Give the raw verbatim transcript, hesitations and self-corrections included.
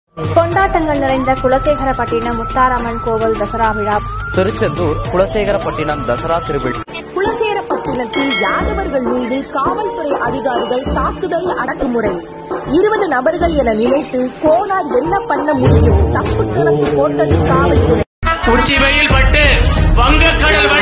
கொண்டாட்டங்கள் நிறைந்த குலசேகரப்பட்டினம் முத்தாரம்மன் கோவில் தசரா விழா. திருச்செந்தூர் குலசேகரப்பட்டினம் தசரா திருவிழா. குலசேகரப்பட்டினத்தில் யாதவர்கள் மீது காவல்துறை அதிகாரிகள் தாக்குதல் அடக்குமுறை. இருபது நபர்கள் என நினைத்து போனால் என்ன பண்ண முடியும்? தப்பு கணக்கு போட்டது காவல்துறை. உச்சி வெயில் பட்டு வங்கக்கடல்